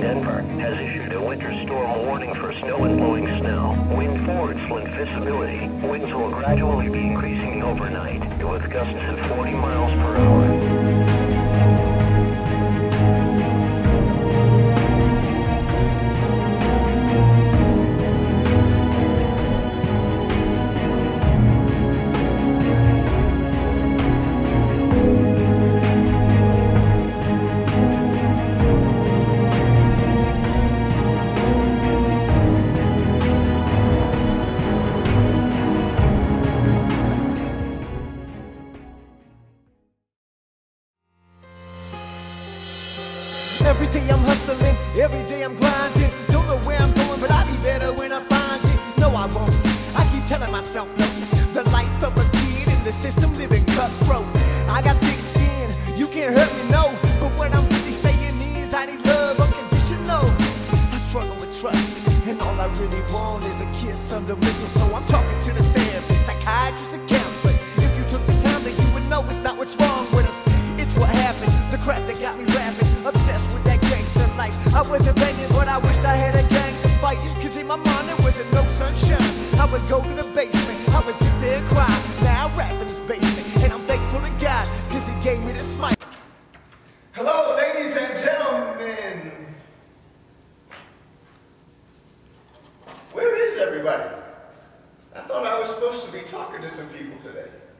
Denver has issued a winter storm warning for snow and blowing snow. Wind forwards lend visibility. Winds will gradually be increasing overnight, with gusts of 40 miles per hour. Every day I'm hustling, every day I'm grinding. Don't know where I'm going, but I'll be better when I find it. No, I won't. I keep telling myself no. The life of a kid in the system living cutthroat. I got thick skin, you can't hurt me, no. But what I'm really saying is I need love unconditional. I struggle with trust, and all I really want is a kiss under mistletoe. I'm talking to the therapist, psychiatrist, and counselors. If you took the time, then you would know it's not what's wrong with us. It's what happened, the crap that got me rapping. Obsessed with that gangster life. I wasn't banging, but I wished I had a gang to fight. Cause in my mind there wasn't no sunshine. I would go to the basement, I would sit there and cry. Now I rap in this basement, and I'm thankful to God, cause he gave me this mic. Hello, ladies and gentlemen. Where is everybody? I thought I was supposed to be talking to some people today.